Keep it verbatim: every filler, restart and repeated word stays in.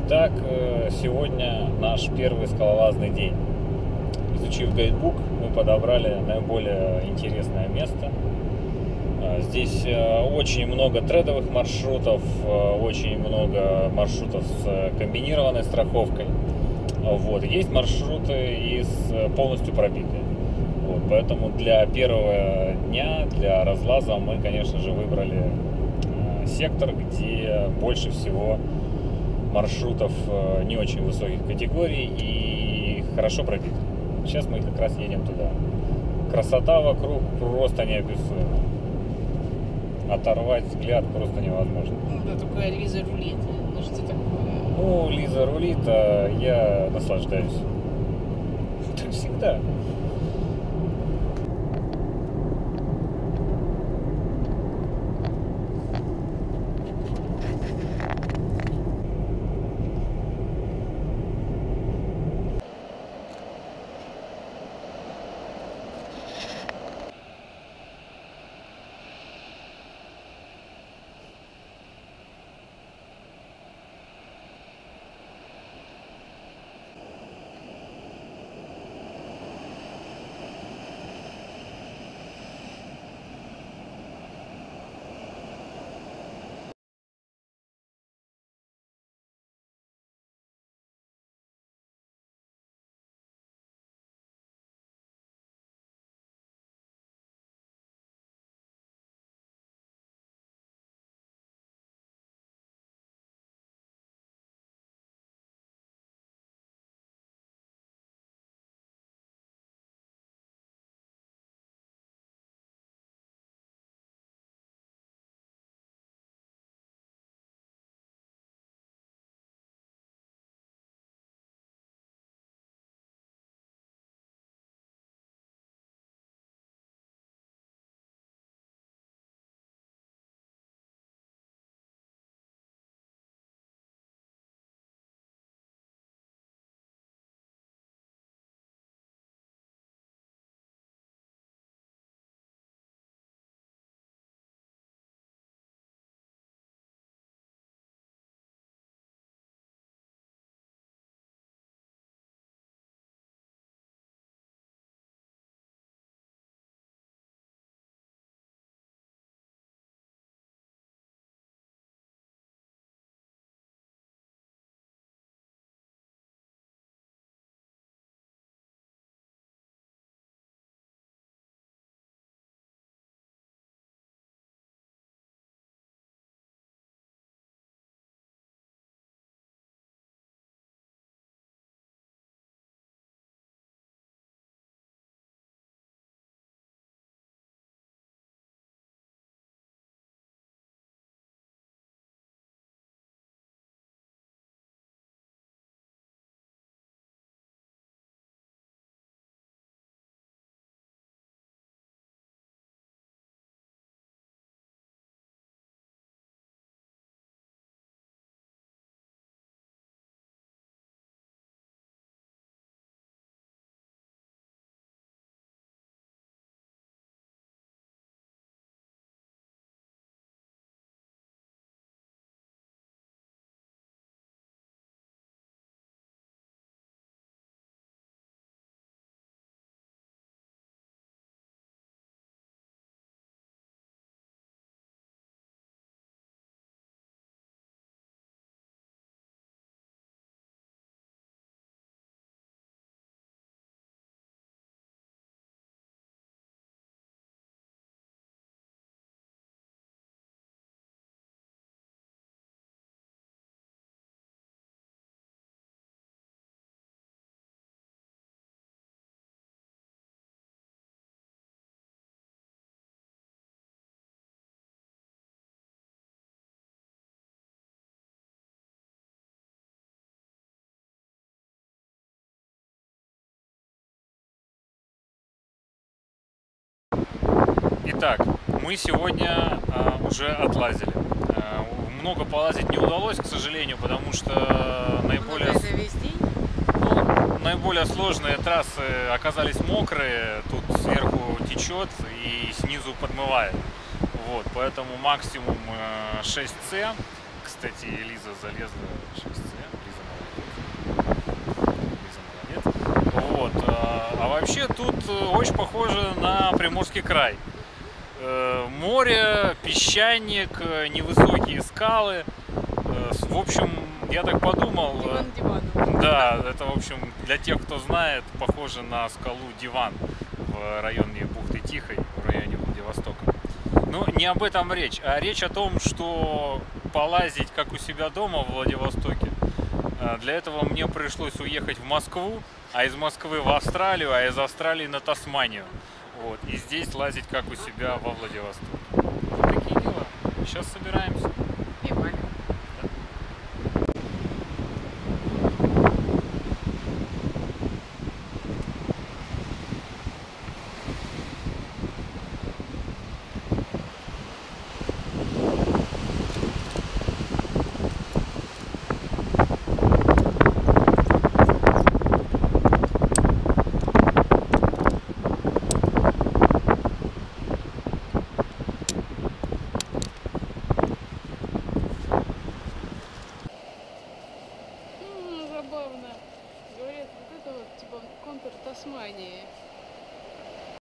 Итак, сегодня наш первый скалолазный день. Изучив гайдбук, мы подобрали наиболее интересное место. Здесь очень много тредовых маршрутов, очень много маршрутов с комбинированной страховкой. Вот. Есть маршруты из полностью пробитые. Вот. Поэтому для первого дня, для разлаза мы, конечно же, выбрали сектор, где больше всего маршрутов не очень высоких категорий и хорошо пробит. Сейчас мы как раз едем туда. Красота вокруг просто неописуема. Оторвать взгляд просто невозможно. Ну да, такое Лиза рулит. Ну что такое? Ну, Лиза рулит, а я наслаждаюсь. Так всегда. Итак, мы сегодня а, уже отлазили. А, много полазить не удалось, к сожалению, потому что наиболее, ну, наиболее сложные трассы оказались мокрые. Тут сверху течет и снизу подмывает. Вот, поэтому максимум шесть С. Кстати, Лиза залезла шесть С. Лиза, вообще тут очень похоже на Приморский край. Море, песчаник, невысокие скалы. В общем, я так подумал. Диван диваном. Да, это, в общем, для тех, кто знает, похоже на скалу Диван в районе бухты Тихой, в районе Владивостока. Но не об этом речь, а речь о том, что полазить как у себя дома в Владивостоке. Для этого мне пришлось уехать в Москву, а из Москвы в Австралию, а из Австралии на Тасманию. Вот. И здесь лазить как у себя во Владивостоке. Вот такие дела. Сейчас собираемся. И валим. Забавно. Говорят, вот это вот типа контур Тасмании.